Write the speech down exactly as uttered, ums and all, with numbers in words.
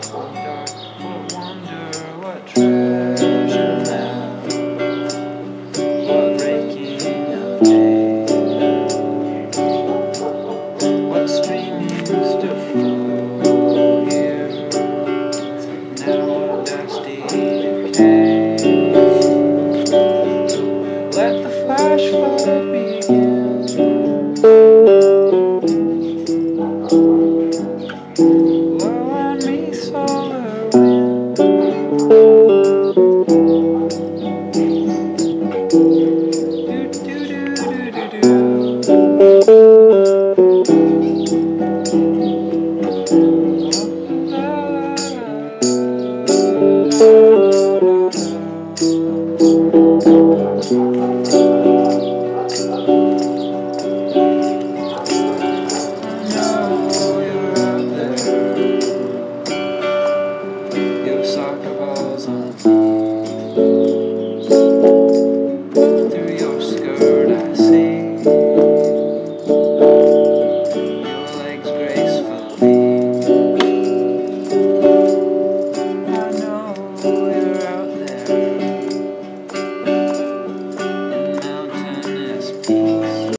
Wonder, what wonder, what treasure now, what breaking of day, what stream used to flow here, now a dusty decay. Let the flash flood begin. Blow on me solar wind. Do do do do do Your soccer balls on me. Through your skirt I see your legs gracefully. I know